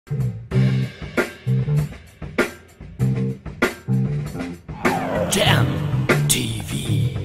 Jam TV.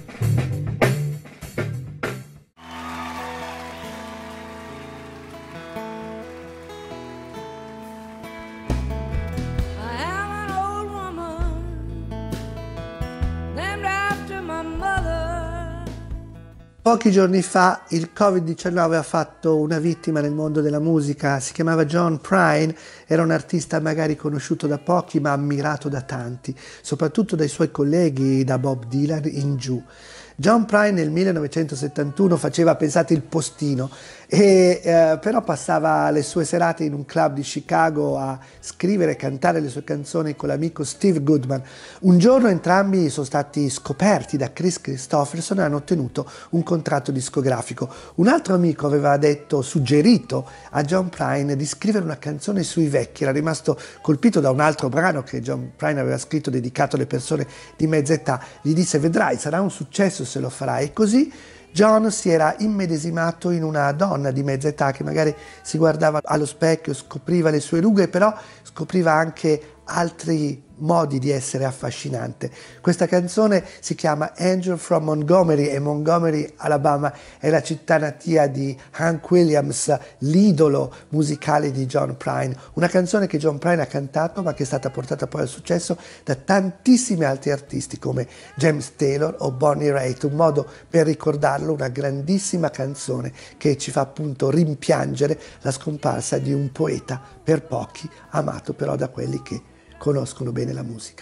Pochi giorni fa il Covid-19 ha fatto una vittima nel mondo della musica, si chiamava John Prine, era un artista magari conosciuto da pochi ma ammirato da tanti, soprattutto dai suoi colleghi, da Bob Dylan in giù. John Prine nel 1971 faceva, pensate, il postino, però passava le sue serate in un club di Chicago a scrivere e cantare le sue canzoni con l'amico Steve Goodman. Un giorno entrambi sono stati scoperti da Kris Kristofferson e hanno ottenuto un contratto discografico. Un altro amico aveva suggerito a John Prine di scrivere una canzone sui vecchi, era rimasto colpito da un altro brano che John Prine aveva scritto dedicato alle persone di mezza età, gli disse: vedrai, sarà un successo se lo farai. E così John si era immedesimato in una donna di mezza età che magari si guardava allo specchio, scopriva le sue rughe, però scopriva anche altri modi di essere affascinante. Questa canzone si chiama Angel from Montgomery e Montgomery, Alabama, è la città natia di Hank Williams, l'idolo musicale di John Prine. Una canzone che John Prine ha cantato ma che è stata portata poi al successo da tantissimi altri artisti come James Taylor o Bonnie Raitt, un modo per ricordarlo, una grandissima canzone che ci fa appunto rimpiangere la scomparsa di un poeta per pochi, amato però da quelli che conoscono bene la musica.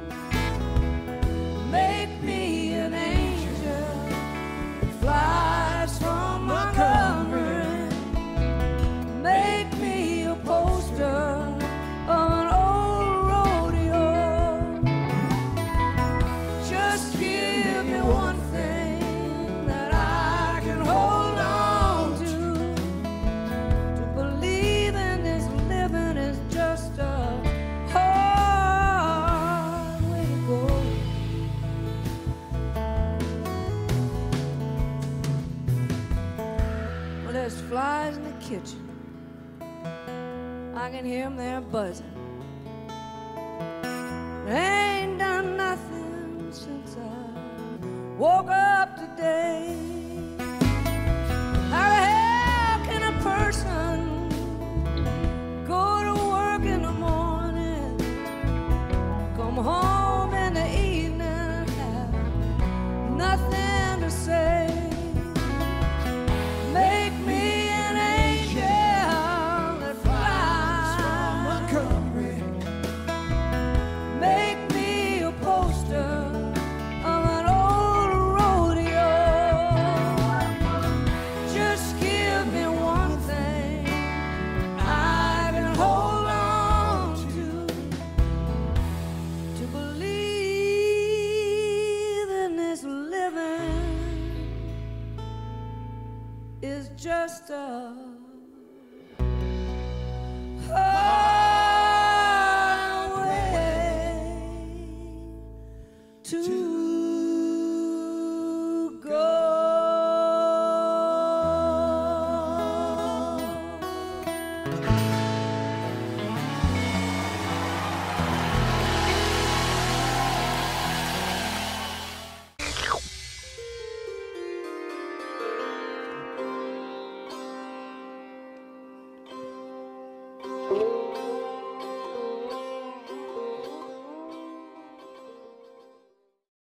Make me an angel that flies from Montgomery. Make me a poster of an old rodeo. Just give me one thing that I can hold on to believe in this living is just a there's flies in the kitchen. I can hear them there buzzing. They ain't done nothing since I woke up today. How the hell can a person go to work in the morning, come home in the evening, and have nothing to say? Make me an angel that flies from Montgomery. Make me a poster of an old rodeo. Just give me one thing I can hold on to believe in this living is just a highway to go.